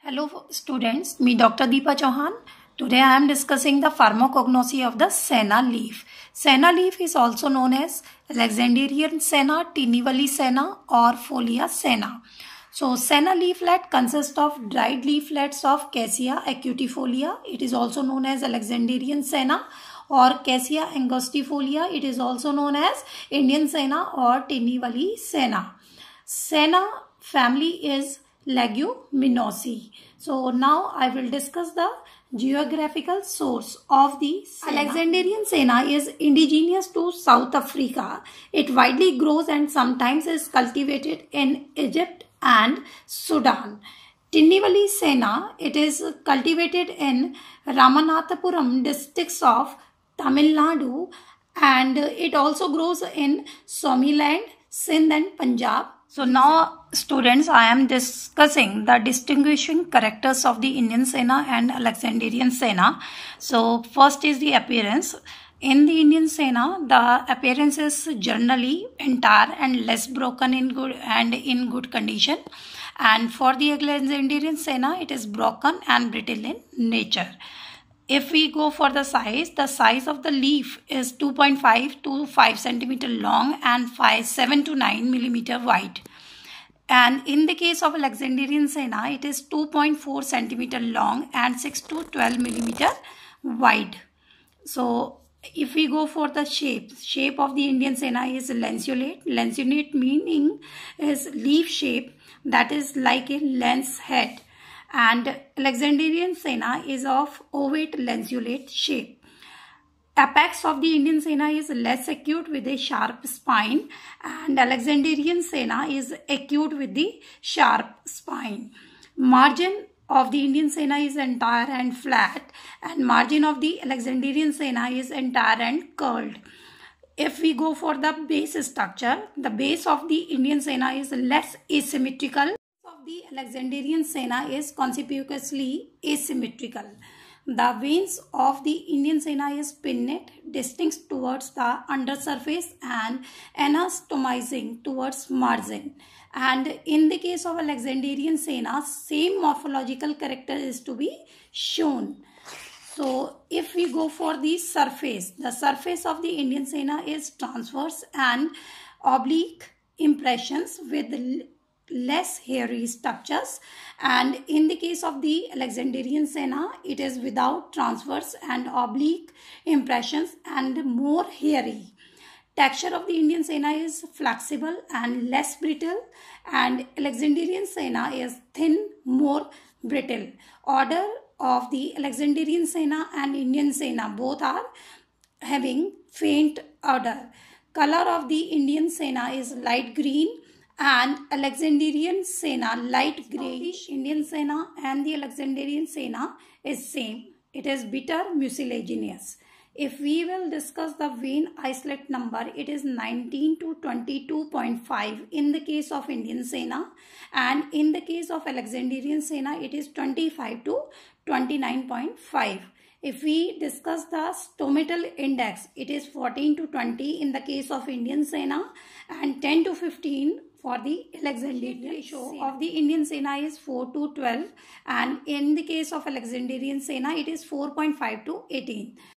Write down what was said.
Hello students, me Dr. Deepa Chauhan. Today I am discussing the pharmacognosy of the Senna leaf. Senna leaf is also known as Alexandrian Senna, Tinnevelly Senna or Folia Senna. So Senna leaflet consists of dried leaflets of Cassia acutifolia. It is also known as Alexandrian Senna or Cassia angustifolia. It is also known as Indian Senna or Tinnevelly Senna. Senna family is Leguminosae. So now I will discuss the geographical source of the Senna. Alexandrian Senna is indigenous to South Africa. It widely grows and sometimes is cultivated in Egypt and Sudan. Tinnevelly Senna, it is cultivated in Ramanathapuram districts of Tamil Nadu, and it also grows in Somaliland, Sindh and Punjab. So now students, I am discussing the distinguishing characters of the Indian Senna and Alexandrian Senna. So first is the appearance. In the Indian Senna, the appearance is generally entire and less broken in good condition. And for the Alexandrian Senna, it is broken and brittle in nature. If we go for the size of the leaf is 2.5 to 5 cm long and 7 to 9 mm wide. And in the case of Alexandrian Senna, it is 2.4 cm long and 6 to 12 mm wide. So if we go for the shape of the Indian Senna is lanceolate. Lanceolate meaning is leaf shape, that is like a lance head. And Alexandrian Senna is of ovate lanceolate shape. Apex of the Indian Senna is less acute with a sharp spine, and Alexandrian Senna is acute with the sharp spine. Margin of the Indian Senna is entire and flat, and margin of the Alexandrian Senna is entire and curled. If we go for the base structure, the base of the Indian Senna is less asymmetrical. The Alexandrian Senna is conspicuously asymmetrical. The veins of the Indian Senna is pinnate, distinct towards the undersurface and anastomizing towards margin. And in the case of Alexandrian Senna, same morphological character is to be shown. So if we go for the surface of the Indian Senna is transverse and oblique impressions with less hairy structures, and in the case of the Alexandrian Senna, it is without transverse and oblique impressions and more hairy. Texture of the Indian Senna is flexible and less brittle, and Alexandrian Senna is thin, more brittle. Order of the Alexandrian Senna and Indian Senna both are having faint odor. Color of the Indian Senna is light green and Alexandrian Senna light greyish. Indian Senna and the Alexandrian Senna is same. It is bitter mucilaginous. If we will discuss the vein isolate number, it is 19 to 22.5 in the case of Indian Senna, and in the case of Alexandrian Senna, it is 25 to 29.5. If we discuss the stomatal index, it is 14 to 20 in the case of Indian Senna and 10 to 15 for the Alexandrian. Ratio of the Indian Senna is 4 to 12, and in the case of Alexandrian Senna, it is 4.5 to 18.